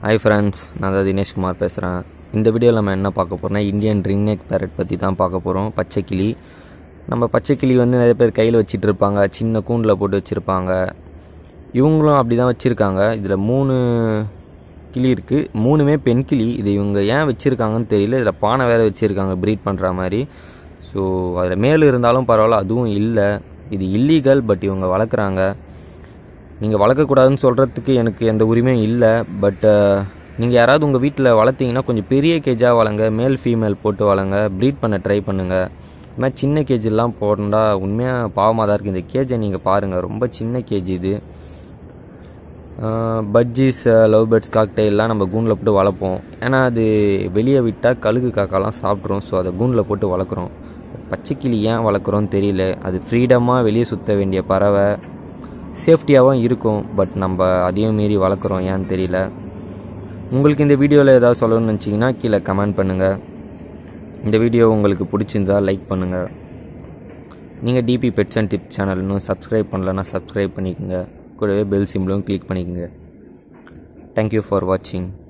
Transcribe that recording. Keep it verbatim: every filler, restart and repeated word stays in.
Hi friends, நான் தான் தினேஷ்குமார் பேசுகிறேன். இந்த வீடியோவில் நம்ம என்ன பார்க்க போகிறோம்னா இந்தியன் ரிங் நெக் பேரட் பற்றி தான் பார்க்க போகிறோம். பச்சைக்கிளி. நம்ம பச்சைக்கிளி வந்து நிறைய பேர் கையில் வச்சுட்டு இருப்பாங்க, சின்ன கூண்டில் போட்டு வச்சுருப்பாங்க. இவங்களும் அப்படி தான் வச்சுருக்காங்க. இதில் மூணு கிளி இருக்குது, மூணுமே பெண் கிளி. இது இவங்க ஏன் வச்சுருக்காங்கன்னு தெரியல. இதில் பானை வேறு வச்சுருக்காங்க ப்ரீட் பண்ணுற மாதிரி. ஸோ அதில் மேல் இருந்தாலும் பரவாயில்ல, அதுவும் இல்லை. இது இல்லீகல், பட் இவங்க வளர்க்குறாங்க. நீங்கள் வளர்க்கக்கூடாதுன்னு சொல்கிறதுக்கு எனக்கு எந்த உரிமையும் இல்லை. பட் நீங்கள் யாராவது உங்கள் வீட்டில் வளர்த்திங்கன்னா கொஞ்சம் பெரிய கேஜாக வளங்க, மேல் ஃபீமேல் போட்டு வளங்க, ப்ரீட் பண்ண ட்ரை பண்ணுங்கள். இது மாதிரி சின்ன கேஜெல்லாம் போடண்டா உண்மையாக பாவமாக தான் இருக்குது. இந்த கேஜை நீங்கள் பாருங்கள், ரொம்ப சின்ன கேஜி இது. பஜ்ஜீஸ், லவ் பேர்ட்ஸ், காக்டெயிலெலாம் நம்ம கூண்டில் போட்டு வளர்ப்போம். ஏன்னா அது வெளியே விட்டால் கழுகு காக்காலாம் சாப்பிட்றோம். ஸோ அதை கூண்டில் போட்டு வளர்க்குறோம். பச்சைக்கிளி ஏன் வளர்க்குறோன்னு தெரியல. அது ஃப்ரீடமாக வெளியே சுற்ற வேண்டிய பறவை, சேஃப்டியாகவும் இருக்கும். பட் நம்ம அதையும் மீறி வளர்க்குறோம், ஏன்னு தெரியல. உங்களுக்கு இந்த வீடியோவில் ஏதாவது சொல்லணும்னு நினச்சிங்கன்னா கீழே கமெண்ட் பண்ணுங்கள். இந்த வீடியோ உங்களுக்கு பிடிச்சிருந்தா லைக் பண்ணுங்கள். நீங்கள் TP bets and tips channel இன்னும் சப்ஸ்கிரைப் பண்ணலன்னா சப்ஸ்கிரைப் பண்ணிக்கோங்க. கூடவே பெல் சிம்பிளும் கிளிக் பண்ணிக்கோங்க. தேங்க்யூ ஃபார் வாட்சிங்.